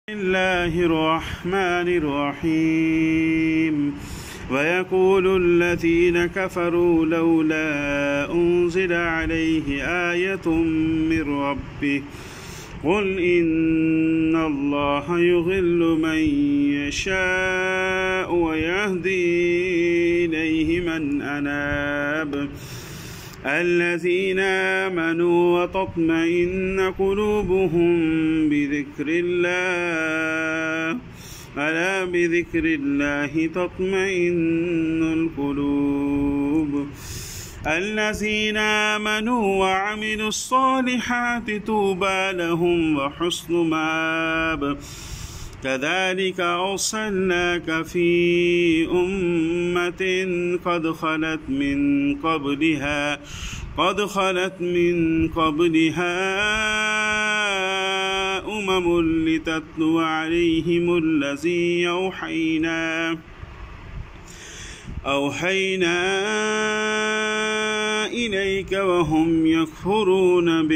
بسم الله الرحمن الرحيم ويقول الذين كفروا لولا أنزل عليه آية من ربه قل إن الله يضل من يشاء ويهدي إليه من أناب الذين آمنوا وتطمئن قلوبهم بذكر الله ألا بذكر الله تطمئن القلوب الذين آمنوا وعملوا الصالحات طوبى لهم وحسن مآب كذلك أرسلناك في أمة قد خلت من قبلها أمم لتتلو عليهم الذي أوحينا إليك وهم يكفرون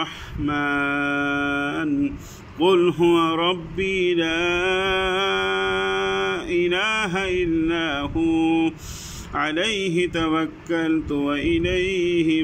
بالرحمن قل هو ربي لا إله إلا هو عليه توكلت وإليه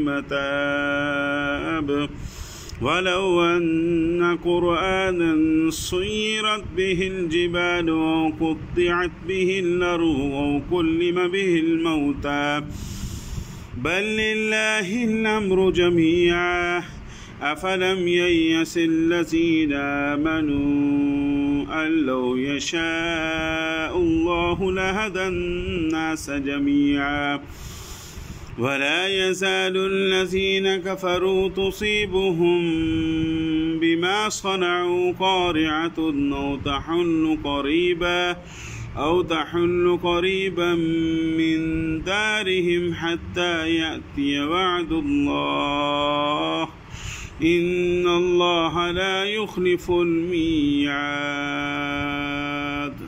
متاب ولو أن قرآنا سيرت به الجبال وقطعت به الأرض وكلم به الموتى بل لله الأمر جميعا أفلم ييأس الذين آمنوا أن لو يشاء الله لهدى الناس جميعا ولا يزال الذين كفروا تصيبهم بما صنعوا قارعة أو تحل قريبا من دارهم حتى يأتي وعد الله إن الله لا يخلف الميعاد.